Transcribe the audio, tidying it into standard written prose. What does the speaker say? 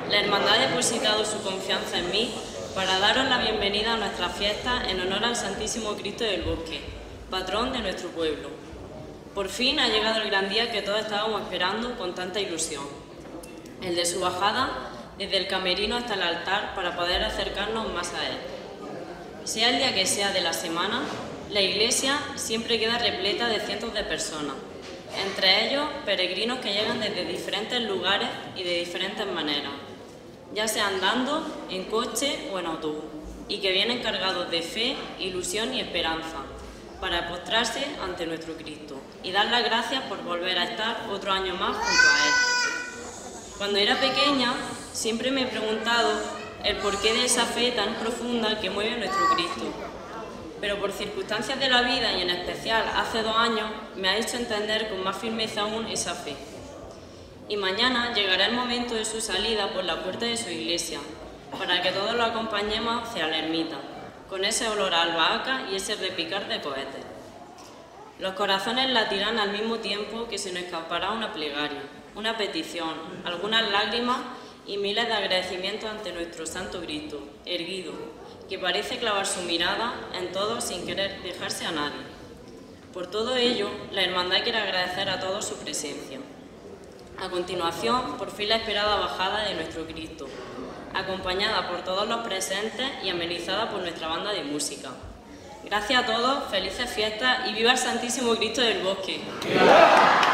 La Hermandad ha depositado su confianza en mí para daros la bienvenida a nuestra fiesta en honor al Santísimo Cristo del Bosque, patrón de nuestro pueblo. Por fin ha llegado el gran día que todos estábamos esperando con tanta ilusión, el de su bajada desde el camerino hasta el altar para poder acercarnos más a él. Sea el día que sea de la semana, la iglesia siempre queda repleta de cientos de personas, entre ellos peregrinos que llegan desde diferentes lugares y de diferentes maneras, ya sea andando, en coche o en autobús, y que vienen cargados de fe, ilusión y esperanza, para postrarse ante nuestro Cristo y dar las gracias por volver a estar otro año más junto a Él. Cuando era pequeña, siempre me he preguntado el porqué de esa fe tan profunda que mueve a nuestro Cristo. Pero por circunstancias de la vida y en especial hace 2 años, me ha hecho entender con más firmeza aún esa fe. Y mañana llegará el momento de su salida por la puerta de su iglesia, para que todos lo acompañemos hacia la ermita, con ese olor a albahaca y ese repicar de cohetes. Los corazones latirán al mismo tiempo que se nos escapará una plegaria, una petición, algunas lágrimas y miles de agradecimientos ante nuestro Santo Cristo, erguido, que parece clavar su mirada en todos sin querer dejarse a nadie. Por todo ello, la Hermandad quiere agradecer a todos su presencia. A continuación, por fin la esperada bajada de nuestro Cristo, acompañada por todos los presentes y amenizada por nuestra banda de música. Gracias a todos, felices fiestas y viva el Santísimo Cristo del Bosque. ¡Viva!